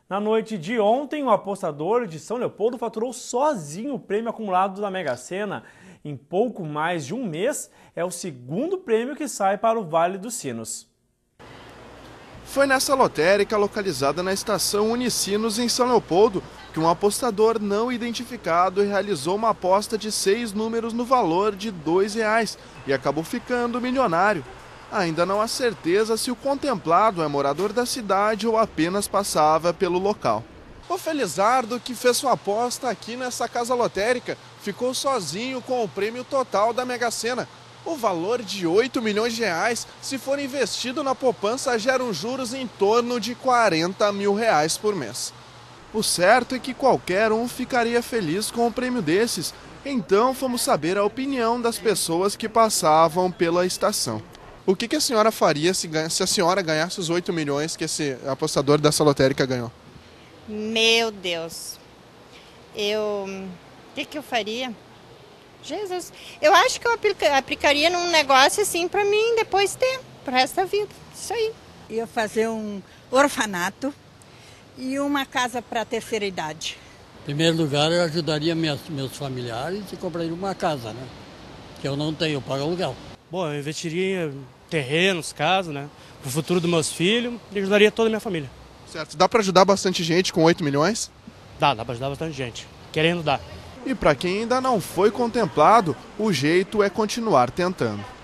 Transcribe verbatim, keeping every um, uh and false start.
Na noite de ontem, o apostador de São Leopoldo faturou sozinho o prêmio acumulado da Mega Sena. Em pouco mais de um mês, é o segundo prêmio que sai para o Vale dos Sinos. Foi nessa lotérica localizada na estação Unicinos, em São Leopoldo, que um apostador não identificado realizou uma aposta de seis números no valor de dois reais e acabou ficando milionário. Ainda não há certeza se o contemplado é morador da cidade ou apenas passava pelo local. O Felizardo, que fez sua aposta aqui nessa casa lotérica, ficou sozinho com o prêmio total da Mega Sena. O valor de oito milhões de reais, se for investido na poupança, gera um juros em torno de quarenta mil reais por mês. O certo é que qualquer um ficaria feliz com um prêmio desses. Então fomos saber a opinião das pessoas que passavam pela estação. O que, que a senhora faria se, ganha, se a senhora ganhasse os oito milhões que esse apostador dessa lotérica ganhou? Meu Deus, eu... o que, que eu faria? Jesus, eu acho que eu aplica, aplicaria num negócio assim para mim depois ter, pro resto da vida, isso aí. Ia fazer um orfanato e uma casa para a terceira idade. Em primeiro lugar, eu ajudaria meus, meus familiares e compraria uma casa, né? Que eu não tenho, eu pago aluguel. Bom, eu investiria em terrenos, casas, né? Pro futuro dos meus filhos e ajudaria toda a minha família. Certo, dá para ajudar bastante gente com oito milhões? Dá, dá para ajudar bastante gente, querendo dar. E para quem ainda não foi contemplado, o jeito é continuar tentando.